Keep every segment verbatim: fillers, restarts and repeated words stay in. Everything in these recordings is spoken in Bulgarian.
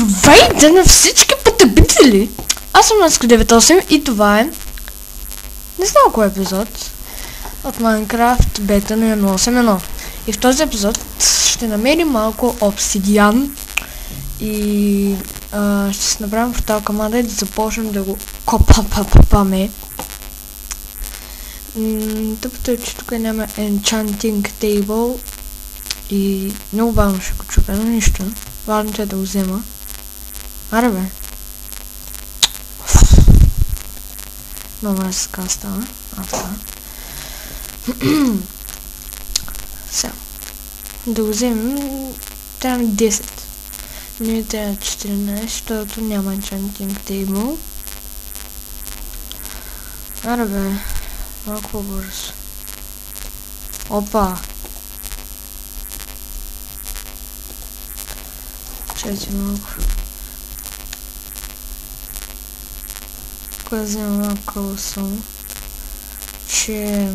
Здравейте на всички потребители! Аз съм Наско деветдесет и осем и това е... Не знам кой епизод от Minecraft бета на едно осем едно. И в този епизод ще намерим малко обсидиан и а, ще си направим портал команда и да започнем да го копапапапаме. Тъпото е, че тук няма enchanting table и много бавно ще го чупя, но нищо. Важното е да го взема. Аре бе. Много раз така става. А, така. Сега. Да го вземем. Трябва десет. Не трябва четиринайсет, защото няма enchanting table. Аре бе. Малко по-бързо. Опа! Чайте малко. Кога взема малко колосъм, че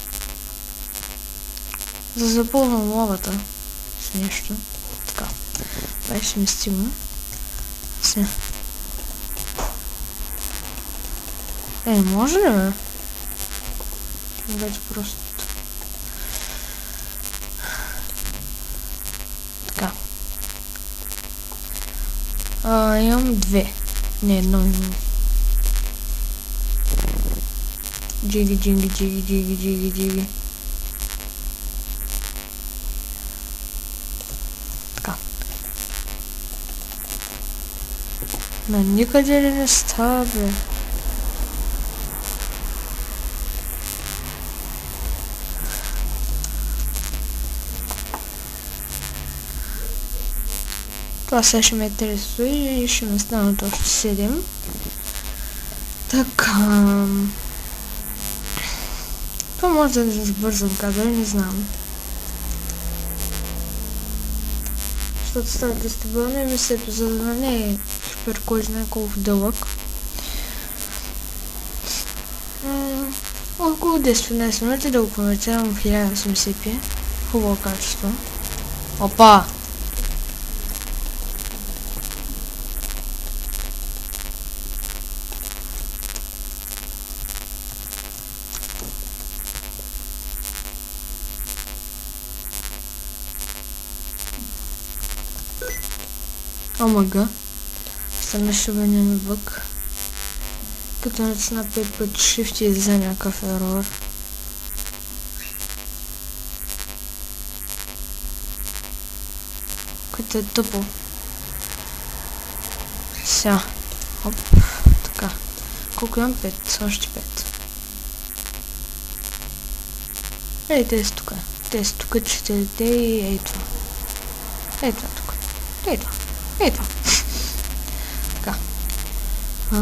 да запълвам лавата с нещо. Така. Беше ми стигна. Сега. Е, може ли бе? Вече просто. Така. А, имам две. Не, едно имам. Джиги, джиги, джиги, джиги, джиги, джиги. Така. Но никъде ли не става, бе? Това сега ще ме интересува и ще ме станат още седем. Така. Това може да не забързам кадър, не знам. Защото става да сте бъдне и мисля, за да не е супер кой знае колко дълъг. Около десет-петнайсет минути да го конвертирам в хиляда осемдесет пи. Хубаво качество. Опа! Омага. Стана шибания бък. Като натисна пет пъти shift и за някакъв ерор. Което е тъпо. Сега. Оп. Така. Колко имам? пет. Още пет. Ей, те са тук. Те са тук четирите и ей това. Ей това тук. Ей това. Ей това. Така. А...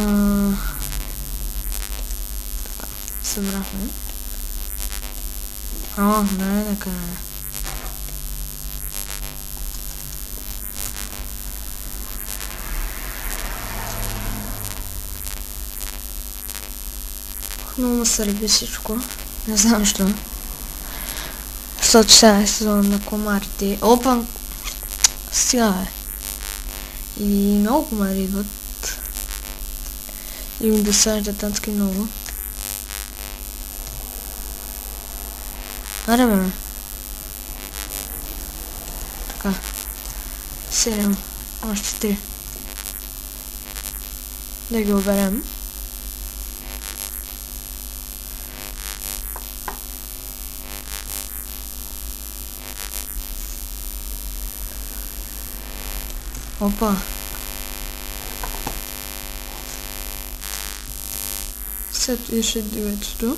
Така. Събрахме. О, не, нека не. Много ме сърби всичко. Не знам що. Защото сега е сезон на комарите. Опа! Сега е. И много комари идват. И ми досаждат тански много. Аре бе. Така. седем. Още три. Да ги оберем. Опа. След еще деветото.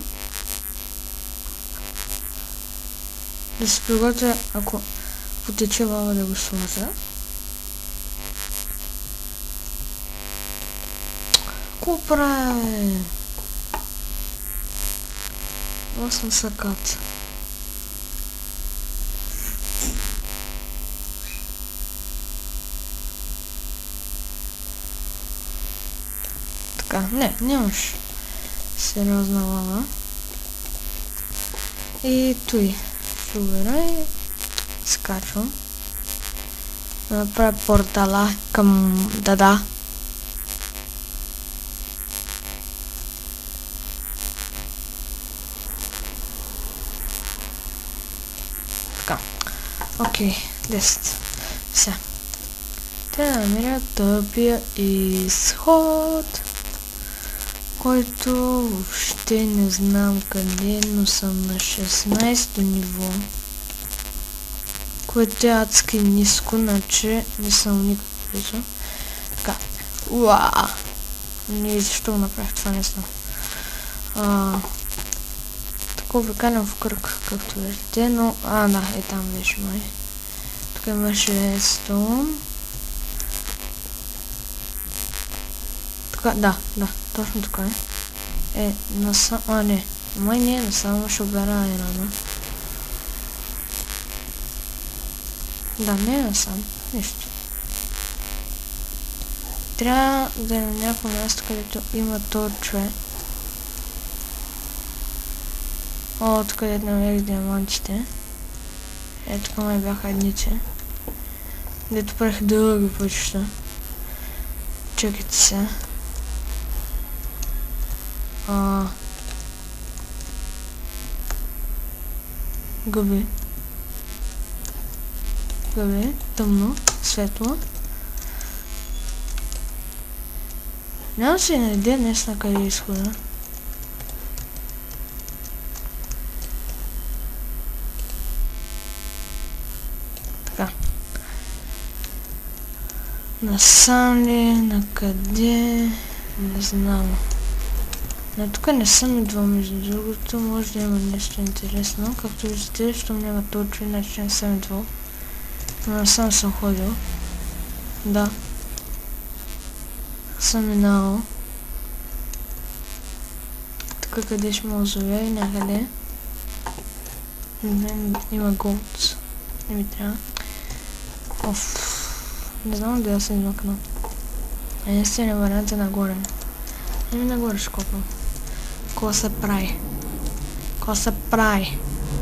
Да се приготвя, ако потече лава да го сложа. Ко прави? Аз съм сакат. Така, не, нямаш сериозна лава. И той ще убера и скачвам. да направя портала към Дада. Така. Окей, десет. Сега. Трябва да намеря тъпия изход, който въобще не знам къде, но съм на шестнайсето ниво, което е адски ниско, значи не съм никак близо. Така. Уаа! Не, защо го направих това, не знам. А, така обикалям в кръг, както виждате, но... А, да, е там беше май. Тук имаше стон. Така, да, да, точно така е. Е, насам... А, не. Май не е насам, ще обера айрана. Да, не е насам. Нищо. Трябва да е на някакво място, където има торчове. О, тук където намерих диамантите. Е, тук май бяха едните. Дето правих дълги пътища. Чакайте се. А... Гъби. Гъби. Тъмно. Светло. Няма се найде днес на къде изхода. Така. Насам ли? Накъде? Не знам. Но тук не съм идвал, между другото, може да има нещо интересно. Както виждате, щом няма точно, иначе не съм идвал. Но насам съм ходил. Да. Съм минал. Тук къде ще мълзове и някъде. Има голд. Не ми трябва. Оф. Не знам да се измъкна. Единственият вариант е нагоре. Еми нагоре ще копам. Ко се прави? Ко се прави?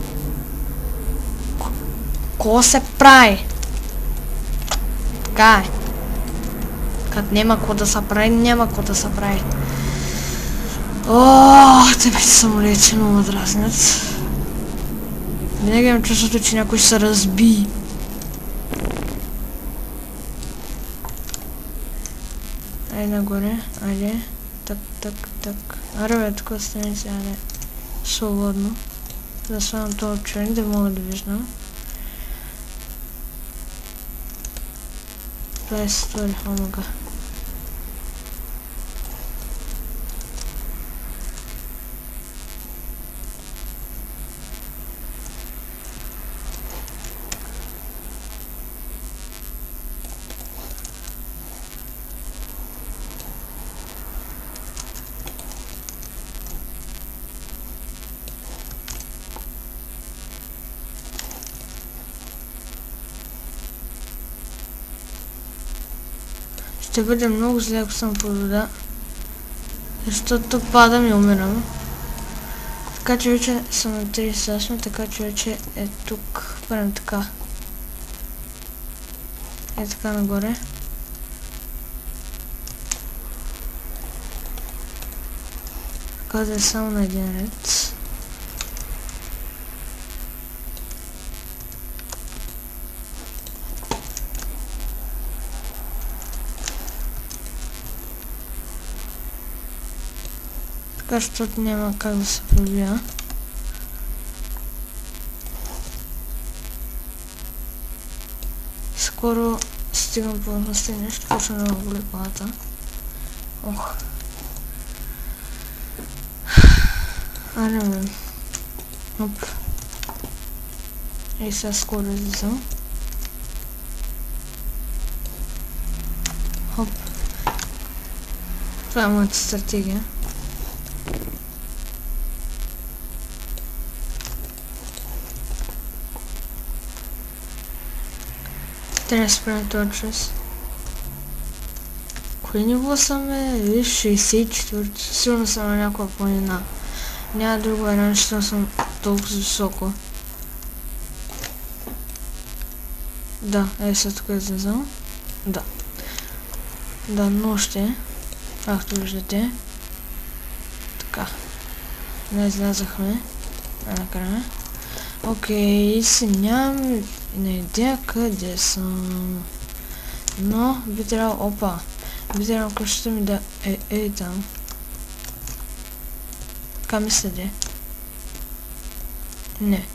Ко се прави? Така е. Като няма ко да се прави, няма ко да се прави. Оооо, те самолети много дразнят. Винаги имам чувството, че някой ще се разби. Ай нагоре, айде. Так, так, так. Аре бе, тук остане сега не свободно. Да свалям този човек, да мога да виждам. Това е створи, омага. Ще бъде много зле, ако съм под вода, защото падам и умирам. Така че вече съм на трийсет и осем, така че вече е тук. Правим така. Е така нагоре. Така да е само на един ред. Така, защото няма как да се пробия. Скоро стигам по възрастта и нещо, почна да ме боли главата. Ох. Аре бе. Оп. Ей сега скоро излизам. Хоп. Това е моята стратегия. Трябва да спрем този час. Кое ниво съм е? шейсет и четвърто. Сигурно съм на някаква планина. Няма друго вариант, защото съм толкова високо. Да, е сега тук е излезал. Да. Да, нощи. Както виждате. Така. Не излязахме. А накрая. Окей, си нямам на идея къде съм. Но би трябвало, опа, би трябвало къщата ми да е, е там. Така ми следи. Не.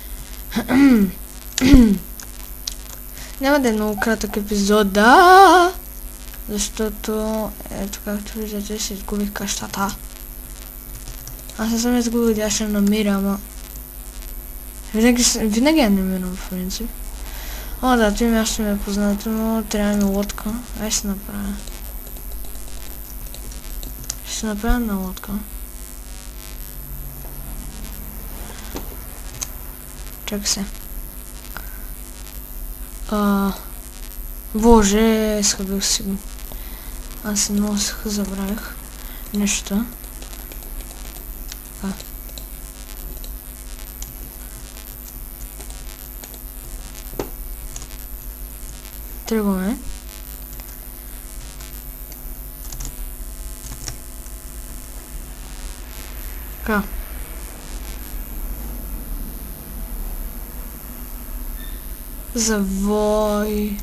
Няма да е много кратък епизод, да! Защото, ето както виждате, си изгубих къщата. Аз не съм изгубил, да ще намеря, ама... Винаги, винаги я намирам, в принцип. О, да, това място ми е познато, но трябва ми лодка. Ай ще направя. Ще направя на лодка. Чакай се. А, боже, изхъбих си го. Аз се носих, забравих нещо. А. Тръгваме. Така. Завой.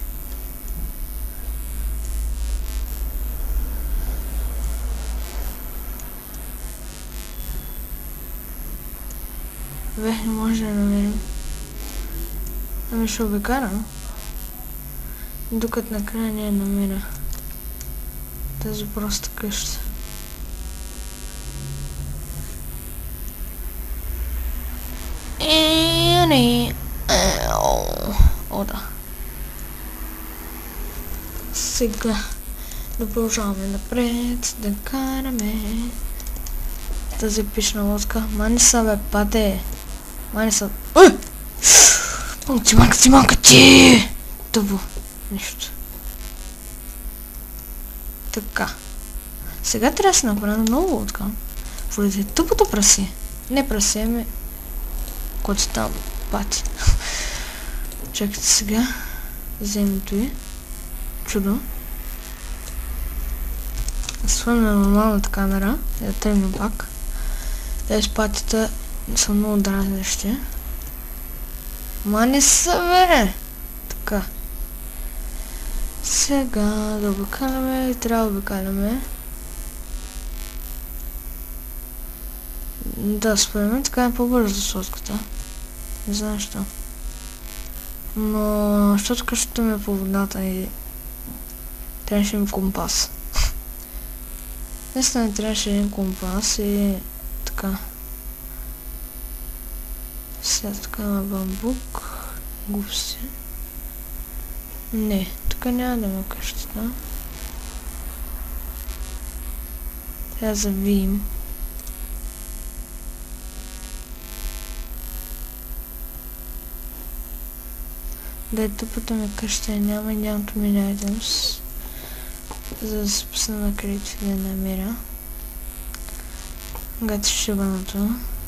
Бе, не може да намерим. Ами ще обикарам. Докато накрая не я намеря тази проста къща. И не. О, да. Сега да продължаваме напред, да караме тази пишна лодка. Мани са, бе, пате. Мани са. Ой! Малко ти, малко ти, малко ти! Тъбо. Нищо. Така. Сега трябва да се направя много лодка. Поради тъпото прасе. Не прасе, ами... Който там пати. Чакайте сега. Земето е. Чудо. Свъм на нормалната камера. И да тръгнем пак. Тези патите са много дразнещи. Мани са, бе! Така. Сега да обикаляме, трябва да обикаляме. Да, според мен така е по-бързо с лодката. Не знам защо. Но, защото къщата ми е по водата и трябваше ми компас. Наистина не трябваше един компас и така. Сега така има бамбук. Глупости. Не, тук няма да има къщата. Трябва да завием. Да е тъпата ми къща и няма и нямато ми items. За да се пусна на крит и да намеря. Гати шибаното.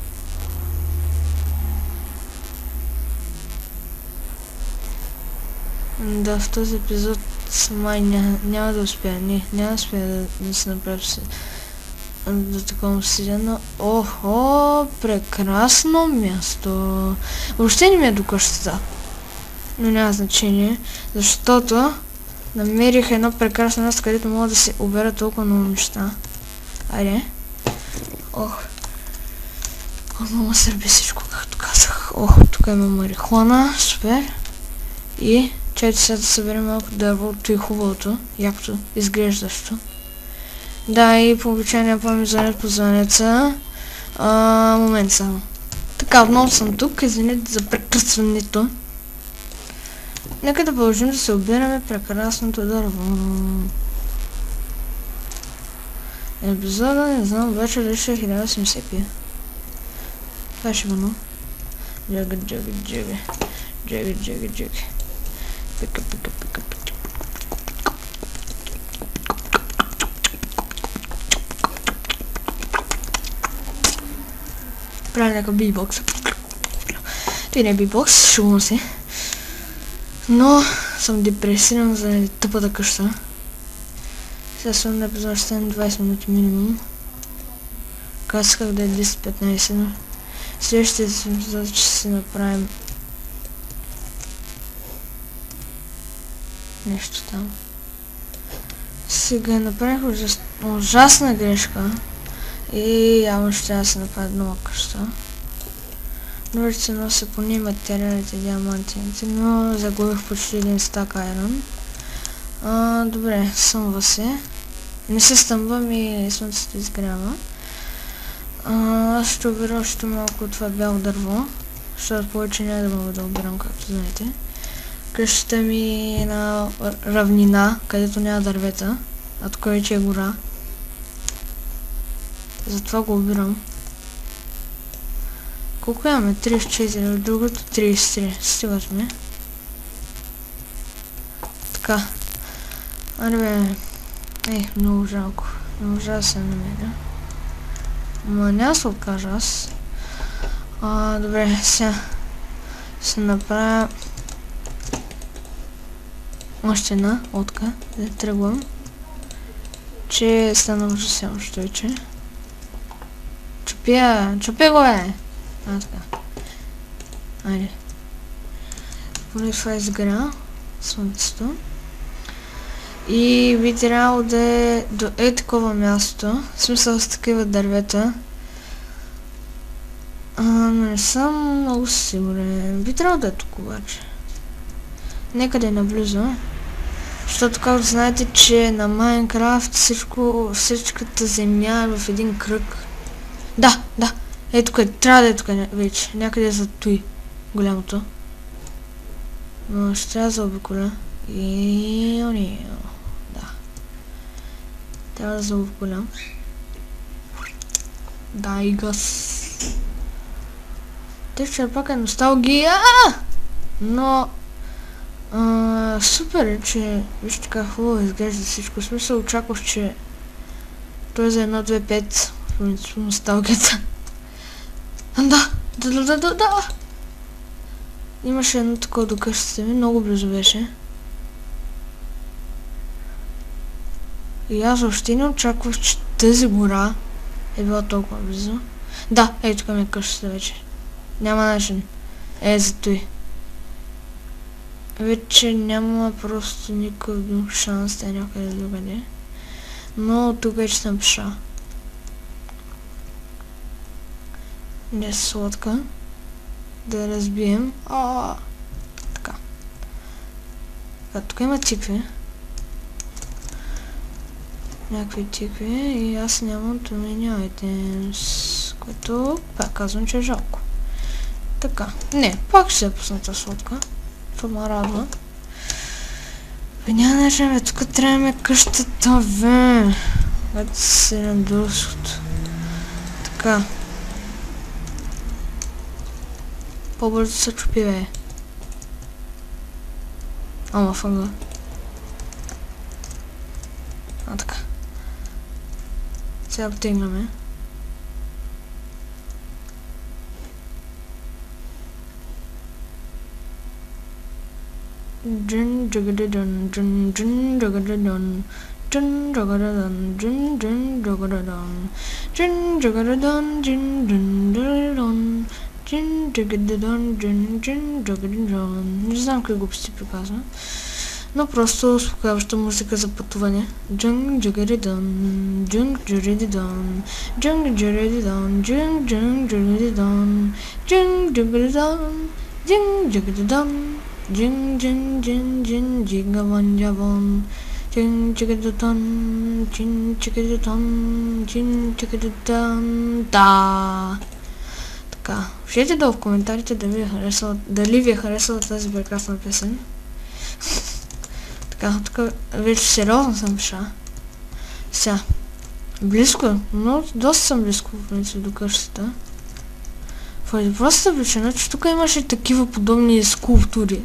Да, в този епизод май няма, няма да успея. Не, няма да успея да, да се направя до такова обсидиана. Охо, прекрасно място. Въобще не ми е до къщата. Но няма значение, защото намерих едно прекрасно място, където мога да се обера толкова много неща. Айде. Ох. Ох, много сърби всичко, както казах. Ох, тук има марихуана. Супер. И чайте сега да съберем малко дървото и хубавото, якото, изглеждащо. Да, и по обичайния помни звънят по звънеца. А, момент само. Така, отново съм тук, извинете за прекъсването. Нека да продължим да се обираме прекрасното дърво. Епизода, не знам, вече ли ще е хиляда осемдесет пи. Това ще бъде. Джага, джага, джага. Джага, джага, джага. Пика, пика, пика, пика. Правя някакъв битбокс. Той не е битбокс, шумно си. Но съм депресиран заради тъпата къща. Сега съм на епизод ще стане двайсет минути минимум. Казах да е десет-петнайсет. Следващия епизод ще си направим нещо там. Сега направих ужас... ужасна грешка. И явно ще трябва да се направя нова къща. Добре, се нося поне материалите, диамантините, но загубих почти един стак айрон. А, добре, съмва се. Не се стъмвам и слънцето изгрява. Аз ще обирам още малко от това бяло дърво, защото повече няма да мога да обирам, както знаете. Къщата ми е на равнина, където няма дървета, а тук вече е гора. Затова го обирам. Колко имаме? трийсет и четири, от другото трийсет и три. Стигат ми. Така. Аре бе. Ей, много жалко. Не можа да се намеря. Ма няма се откажа аз. А, добре, сега се направя още една лодка, да тръгвам. Че стана ужасяващо вече. Чупя, чупя го е! А, така. Айде. Поне това изгря слънцето. И би трябвало да е до е такова място, в смисъл с такива дървета. А, но не съм много сигурен. Би трябвало да е тук обаче. Некъде наблизо. Защото както знаете, че на Майнкрафт всичко, всичката земя е в един кръг. Да, да. Е тук е. Трябва да е тук вече. Някъде за той голямото. Но ще трябва да заобиколя. И... да. Трябва да заобиколя. Да, и газ. Те ще пак е носталгия. Но... А, супер е, че вижте така хубаво изглежда всичко. В смисъл очаквах, че той е за едно две пет. В принцип носталгията. Да, да, да, да, да, да. Имаше едно такова до къщата ми, много близо беше. И аз въобще не очаквах, че тази гора е била толкова близо. Да, ей тук ми е къщата вече. Няма начин. Е, за той. Вече няма просто никакъв друг шанс да е някъде другаде. Но тук вече съм пиша. Не е сладка. Да я разбием. А, така. Така, тук има тикви. Някакви тикви и аз нямам тумени айтемс, което пак казвам, че е жалко. Така, не, пак ще се пусната сладка. Това ме радва. Бе, няма начин, бе, тук трябваме къщата, бе. Ето седем дължото. Така. По-бързо се чупи, бе. Ама фънга. А, така. Сега потегнаме. Джин джагададан, джин джин джагададан, джин джагададан, джин джин джагададан, джин джагададан, джин джин джагададан, джин джагададан, джин джин джагададан. Не знам какви глупости приказва, но просто успокояваща музика за пътуване. Джин джагададан, джин джагададан, джин джагададан, джин джин джагададан, джин джагададан, джин джагададан. Jing jing jing jing jigavan javan, jing chigadutan, jing chigadutan, jing chigadutan, да. Така, пишете долу в коментарите дали ви е харесала, дали ви е харесала тази прекрасна песен. Така, тук вече сериозно съм пиша. Сега, близко, но доста съм близко в принцип до къщата. Поради простата причина, че тук имаше такива подобни скулптури.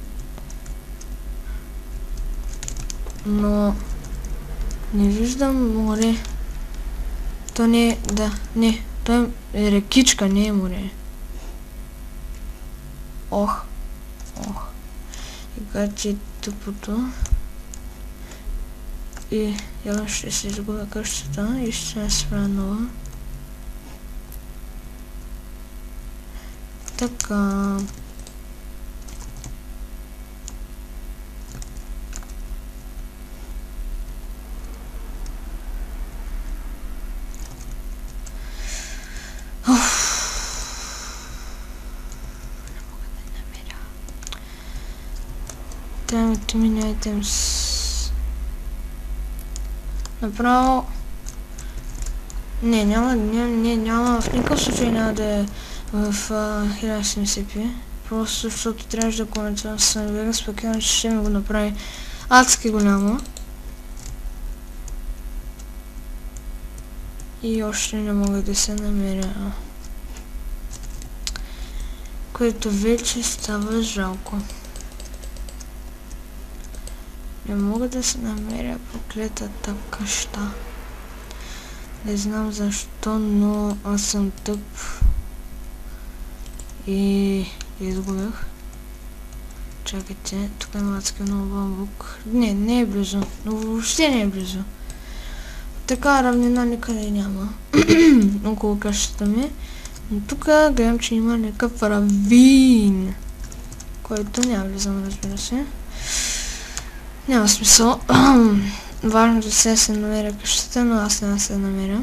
Но не виждам море. То не е, да, не, то е рекичка, не е море. Ох, ох. И Така че тъпото. И явно ще се изгубя къщата и ще се спра нова. Така. Трябва да минайте с... Направо... Не, няма, не, не, няма, в никакъв случай няма да е в хиляда седемдесет пи. Просто защото трябваше да коментирам с Нью Вегас, пък иначе ще ми го направи адски голямо. И още не мога да се намеря. Което вече става жалко. Не мога да се намеря проклетата къща. Не знам защо, но аз съм тъп. И изгубях. Чакайте, тук има адски много бамбук. Не, не е близо, но въобще не е близо. Така равнина никъде няма. Около къщата ми. Но тук гледам, че има някакъв равин. Който няма влизам, разбира се. Няма смисъл. Важното се се намеря къщата, но аз не се намеря.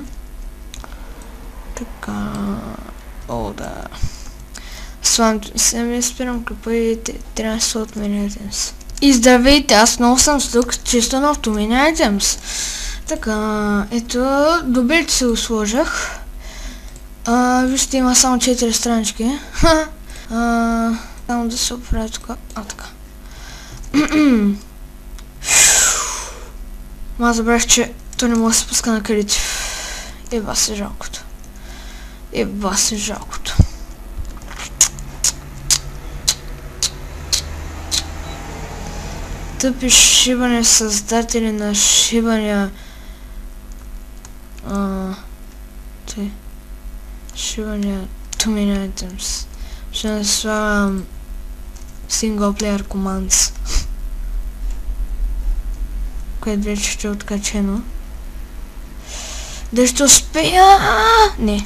Така... О, да. Славното се ми спирам клипа и трябва да се отменя айтемс. И здравейте, аз много съм тук, чисто на автоменя айтемс. Така, ето, добре, че се го сложах. Вижте, има само четири странички. Само да се оправя тук. А, така. Ма забравих, че той не може да се пуска на креатив. Еба се жалкото. Еба се жалкото. Тъпи шибане създатели на шибания... А... Тъй... Шибания тумина айтемс. Ще не слагам... Синглплеер командс. Което вече ще е откачено. Да ще успея! Не.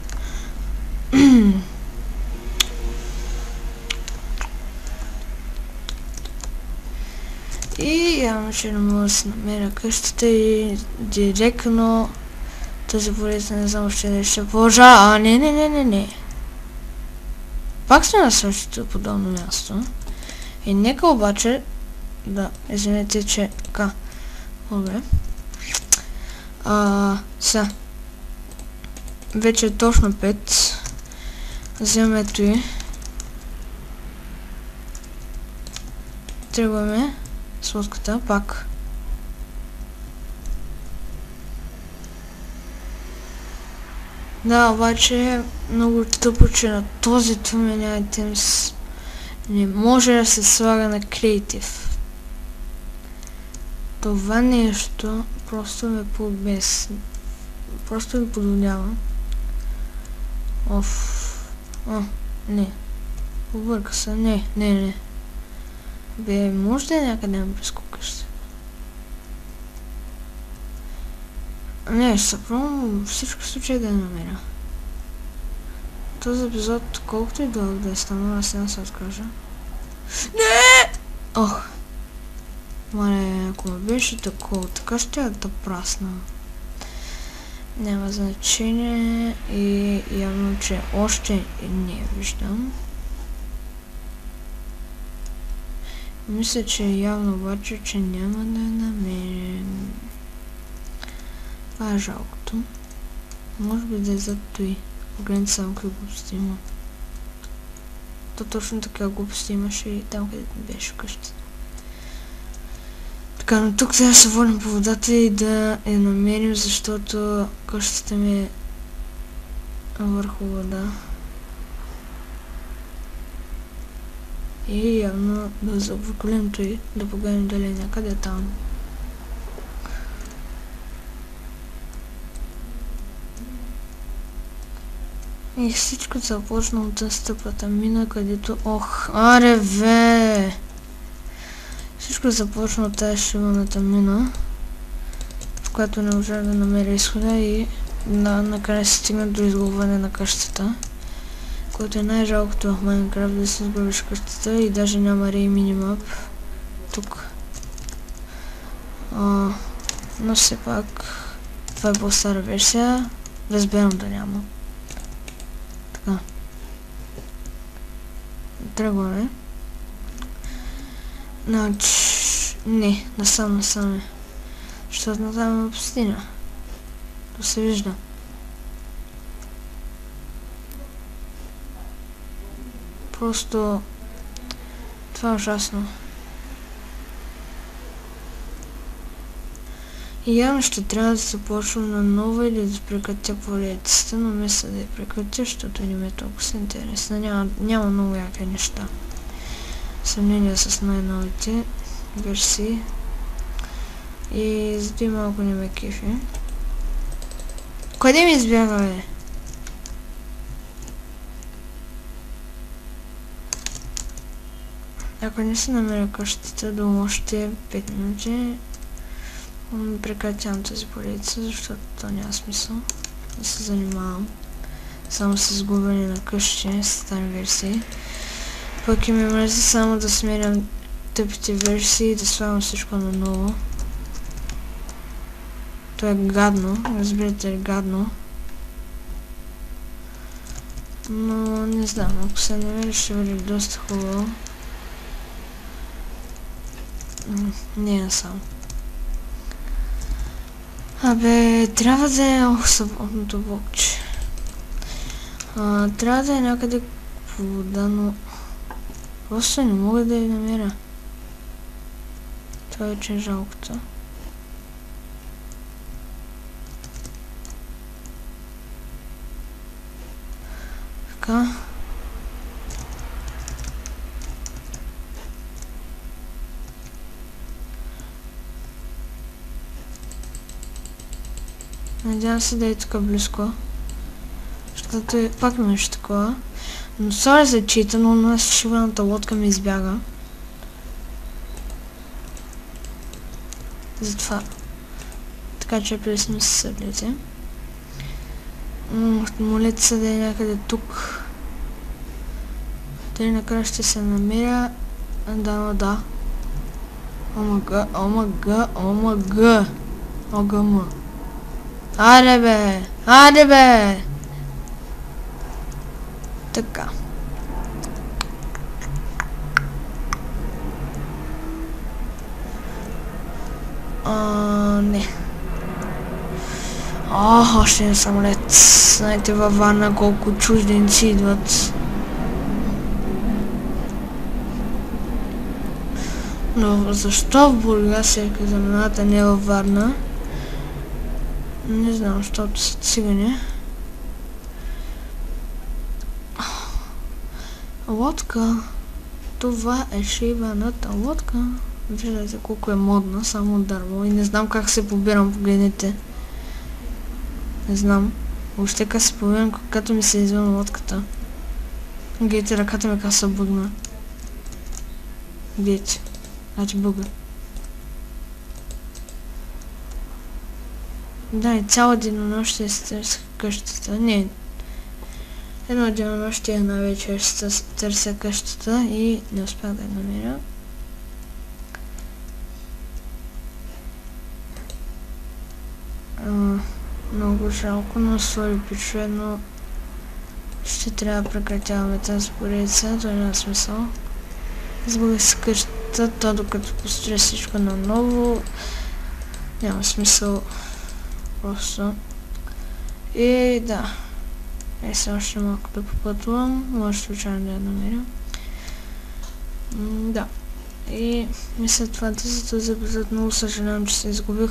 И явно ще не мога да се намеря къщата и директно тази полиция не знам още да ще положа. А, не, не, не, не, не. Пак сме на същото подобно място. И нека обаче... Да, извинете, че... Така. Добре. А, сега. Вече е точно пет. Вземаме той. Тръгваме с лодката, пак. Да, обаче е много тъпо, че на този тумен айтемс не може да се слага на креатив. Това нещо просто ме побес. Просто ме подводява. Оф. О, не. Обърка се. Не, не, не. Бе, може да е някъде на близко къща. Не, ще се пробвам всички случаи да я намеря. Този епизод, колкото и дълъг да е станал, аз не се откажа. Не! Ох. Мале, ако ме беше такова, така ще я да прасна. Няма значение и явно, че още не виждам. Мисля, че е явно обаче, че няма да намерим. Това е жалкото. Може би да е зад той. Погледнете само какви глупости има. То точно така глупости имаше и там, където беше къщата. Така, но тук трябва да се водим по водата и да я намерим, защото къщата ми е върху вода. И явно да заобиколим той, да погледнем дали е някъде там. И всичко започна от стъпата мина, където... Ох, аре бе! Всичко започна от тази шибаната мина, в която не можа да намеря изхода и на, накрая се стигна до изгубване на къщата, което е най-жалкото в Майнкрафт, да се изгубиш къщата и даже няма рей минимап тук. А, но все пак това е по-стара версия, разбирам да няма. Така. Тръгваме. Значи... Не, насам, насам е. Защото натам е пустиня. То се вижда. Просто... Това е ужасно. И явно ще трябва да започвам на ново или да прекратя поредицата, но мисля да я прекратя, защото не ми е толкова интересно. Няма, няма много яки неща. В сравнение с най-новите версии. И зато и малко не ме кефи. Къде ми избяга, бе? Ако не се намеря къщата до още пет минути, прекратявам тази поредица, защото то няма смисъл да се занимавам само с губене на къщи, с стари версии. Пък и ми мрази само да сменям тъпите версии и да слагам всичко на ново. То е гадно, разбирате ли, гадно. Но не знам, ако се намери ще бъде доста хубаво. Не е сам. Абе, трябва да е... Ох, съботното блокче. А, трябва да е някъде по вода, но... Просто не мога да я намеря. Това вече е жалкото. Така. Надявам се да е тук близко. Защото е пак нещо такова. Но сори за чита, но на шибаната лодка ми избяга. Затова. Така че пресни се съблите. Молете се да е някъде тук. Тъй накрая ще се намеря. Да, но да. Омага, омага, омага. Огъма. Аре бе! Аре бе! Така. А, не. Ах, още един самолет. Знаете във Варна колко чужденци идват. Но защо в Бургас е казамената, не във Варна? Не знам, защото са цигани. Лодка. Това е шибаната лодка. Виждате колко е модна, само от дърво. И не знам как се побирам, погледнете. Не знам. Въобще как се побирам, когато ми се извън лодката. Гледайте, ръката ми как се бъгна. Гледайте. Значи бъга. Да, и цяло денонощие се търся къщата. Не. Едно денонощие на вечер се търся къщата и не успях да я намеря. А, много жалко, но сори пичове, но ще трябва да прекратяваме тази поредица, това няма смисъл. Изгубих си къщата, то докато построя всичко наново, няма смисъл просто. И да, е сега още малко да попътвам, може случайно да я намеря. М да, и мисля това да за този епизод много съжалявам, че се изгубих.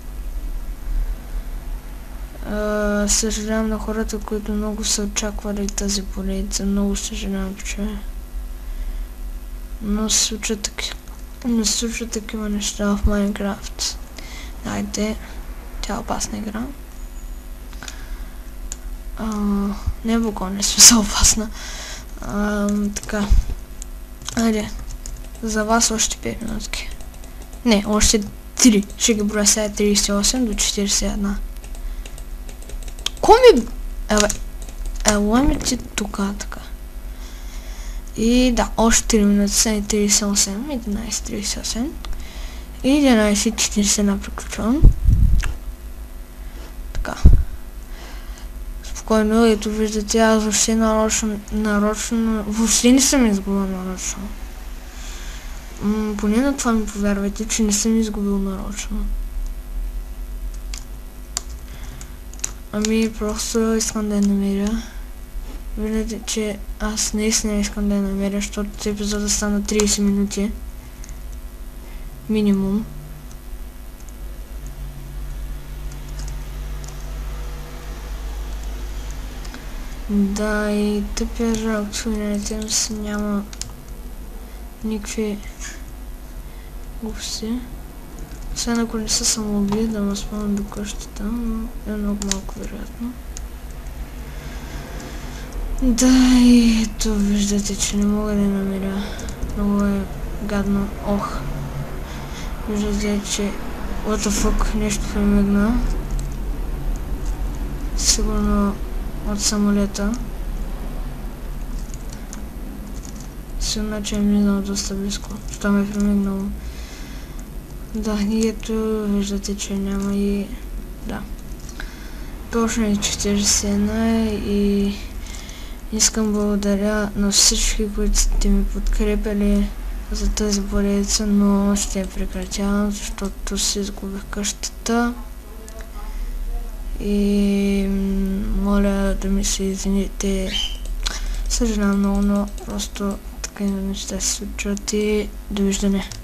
Uh, съжалявам на хората, които много са очаквали тази поредица. Много съжалявам, че но се случват таки... но се случват такива неща в Майнкрафт. Дайте, тя е опасна игра. Uh, не е буквално, не смисъл опасна. Uh, така. Айде, за вас още пет минутки. Не, още три. Ще ги броя сега тридесет и осем до четиридесет и една. Ко ми... Абе, ела ми ти тука, така. И да, още три минути са тридесет и осем, единайсет тридесет и осем. И единайсет четиридесет и една приключвам. Така. Спокойно, ето виждате, аз въобще нарочно, нарочно, въобще не съм изгубил нарочно. М, поне на това ми повярвайте, че не съм изгубил нарочно. Ами, просто искам да я намеря. Виждате, че аз наистина искам да я намеря, защото епизода стана тридесет минути. Минимум. Да, и тъпия реакционерите няма никакви глупости. Освен ако не са самоуби, да ме спомням до къщата, но е много малко вероятно. Да, и ето виждате, че не мога да я намеря. Много е гадно. Ох. Виждате, че what the fuck, нещо премигна. Сигурно от самолета. Сигурно, че е минал доста близко. Що ме е премигнало. Да, и ето виждате, че няма и... Да. Точно и четиридесет и една и... Искам благодаря на всички, които сте ми подкрепили за тази поредица, но ще я прекратявам, защото си изгубих къщата. И моля да ми се извините. Съжалявам много, но просто така неща се случват и довиждане.